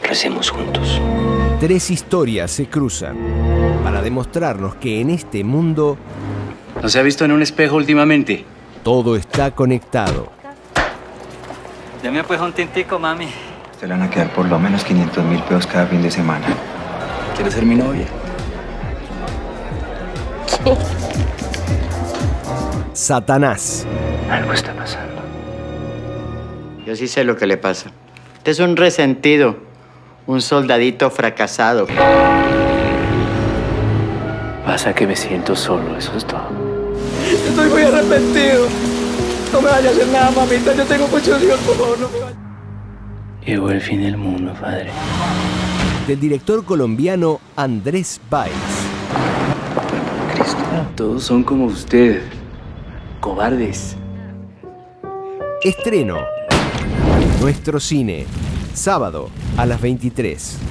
recemos juntos. Tres historias se cruzan para demostrarnos que en este mundo ¿No se ha visto en un espejo últimamente? todo está conectado. Deme pues un tintico, mami. Usted le van a quedar por lo menos 500.000 pesos cada fin de semana. ¿Quieres ser mi novia? Satanás. Algo está pasando. Yo sí sé lo que le pasa. Usted es un resentido, un soldadito fracasado. Pasa que me siento solo, eso es todo. Estoy muy arrepentido. No me vaya a hacer nada, mamita. Yo tengo muchos hijos, por favor, no me vaya. Llegó el fin del mundo, padre. Del director colombiano Andrés Báez. Cristo. Todos son como usted. Cobardes. Estreno. Nuestro cine. Sábado a las 23.